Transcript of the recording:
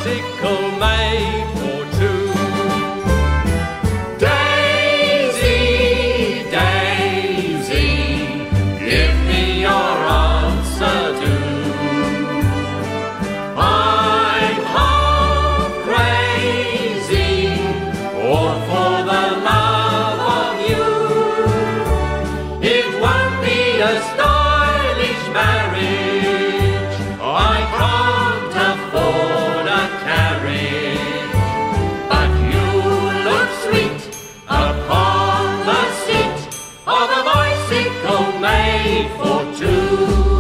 bicycle made for two. Daisy, Daisy, give me your answer too. I'm half crazy, all for the love of you. It won't be a stylish marriage, I can't afford a carriage, but you look sweet upon the seat of a bicycle made for two.